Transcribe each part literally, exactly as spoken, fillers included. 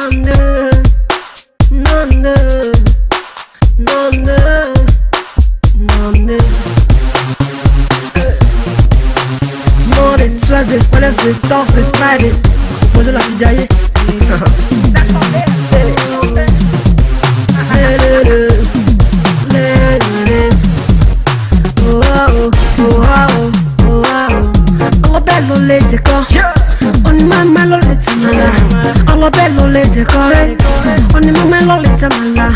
no, no, no, no, no, no, no. Monday, Tuesday, Wednesday, Thursday, Friday. Bonjour la fille. All bello legge co, ogni mamma lo legge mala. All bello legge co, ogni mamma lo legge mala.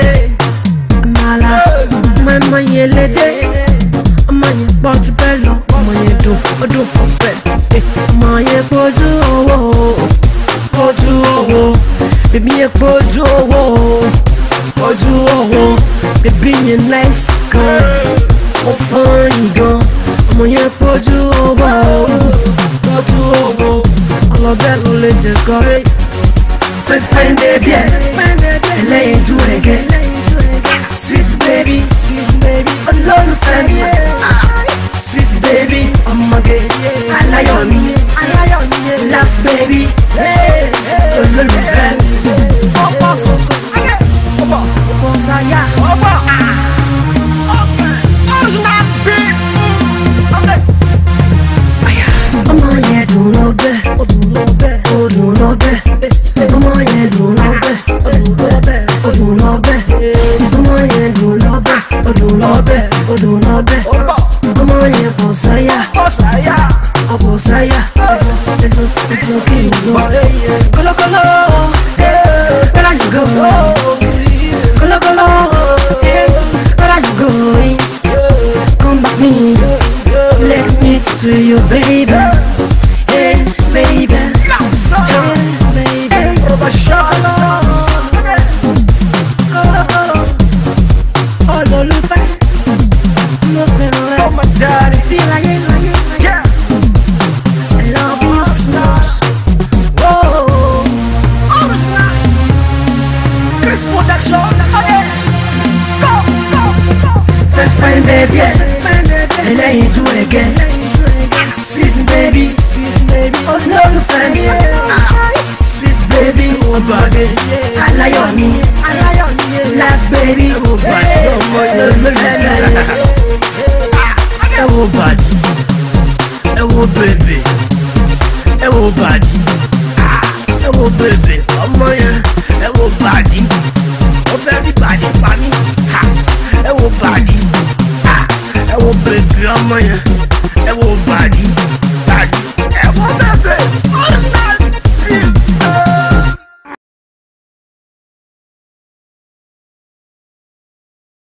Mala, mamma yele de, mamma ye boju bello, mamma ye do, do be, mamma ye boju owo, boju owo, baby ye boju owo, boju owo, baby ye nice girl, oh fine girl. Ọmọ yẹn fojú owó, fojú owó, ọlọ́bẹ̀ ló lè jẹ kọ́. Fẹ́fẹ́ ń débi ẹ̀, ẹlẹ́yin ju ẹ̀gẹ́. Sweet baby, olólùfẹ́ mi. Sweet baby, ọmọge, aláyọ̀ mi. Last baby, olólùfẹ́ mi. Ọ̀pọ̀ sọ̀kọ̀, ọ̀pọ̀ sáyà. Ọmọ yẹn dùn lọ́bẹ̀, ó dùn lọ́bẹ̀, ó dùn lọ́bẹ̀. Ọmọ yẹn dùn lọ́bẹ̀, ó dùn lọ́bẹ̀, ó dùn lọ́bẹ̀. Ọmọ yẹn dùn lọ́bẹ̀, ó dùn lọ́bẹ̀, ó dùn lọ́bẹ̀. Ọmọ yẹn kò sáyà, ọkọ̀ sáyà. Èso, èso, èso kì í lọ. Kọ́lọ́kọ́lọ́, where are you going? Kọ́lọ́kọ́lọ́, where are you going? Come back me. Let me to you, baby. Hey, baby. Hey, baby. Over chocolate. All over the nothing left. Oh my daddy. Till I ain't like it. Yeah. I love you so much. Whoa. Original. Chris Production. Okay. Go, go, go. Fine, baby. Ẹlẹ́yin ju ẹ̀gẹ́. Sweet baby, oh no family. Sweet baby, oh body, aláyọ̀ mi. Last baby, oh body, ọmọ olólùfẹ́ mi. Ẹ wo body, ẹ wo baby, ẹ wo body, ẹ wo baby, ọmọ yẹn, ẹ wo body, ó fẹ́ rí body pa mí. Ẹ wo body. Ẹ wo baby ọmọ yẹn, ẹ wo body.